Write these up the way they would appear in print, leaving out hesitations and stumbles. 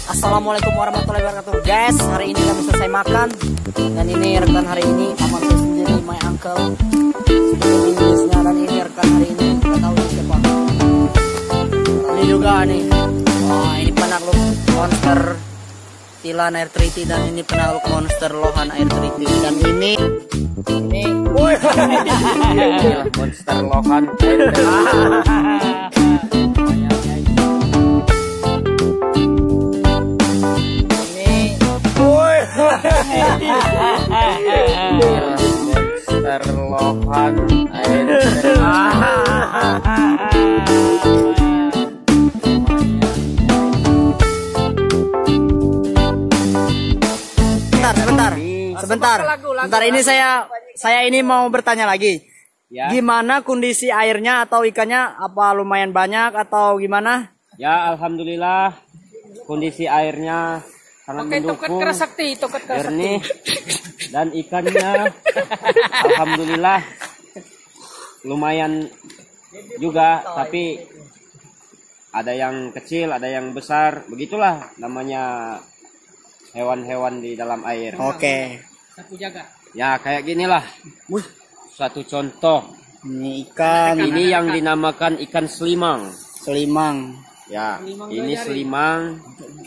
Assalamualaikum warahmatullahi wabarakatuh, guys. Hari ini kami selesai makan dan ini rekan hari ini paman saya sendiri, my uncle. Inggrisnya dan ini rekan hari ini nggak tahu siapa. Ini juga nih. Wah, ini penakluk monster Tilan Air Treaty dan ini penakluk monster Lohan Air Treaty dan ini monster Lohan Air Treaty. Monster Lohan air. Sebentar. Ini saya ini mau bertanya lagi. Ya. Gimana kondisi airnya atau ikannya? Apa lumayan banyak atau gimana? Ya, alhamdulillah kondisi airnya sangat mendukung, jernih, dan ikannya alhamdulillah lumayan juga, tapi ada yang kecil, ada yang besar, begitulah namanya hewan-hewan di dalam air. Oke. Ya, kayak ginilah. Satu contoh. Ini ikan. Ini yang dinamakan ikan selimang. Selimang. Ya, ini selimang.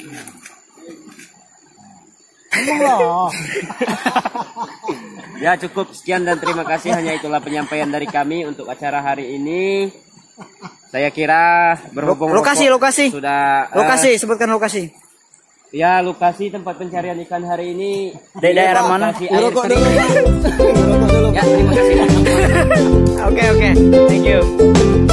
Ya, cukup sekian dan terima kasih. Hanya itulah penyampaian dari kami untuk acara hari ini. Saya kira berhubung lokasi sudah sebutkan lokasi. Ya, lokasi tempat pencarian ikan hari ini di daerah mana? Rokok dulu. Ya, terima kasih. Oke. Thank you.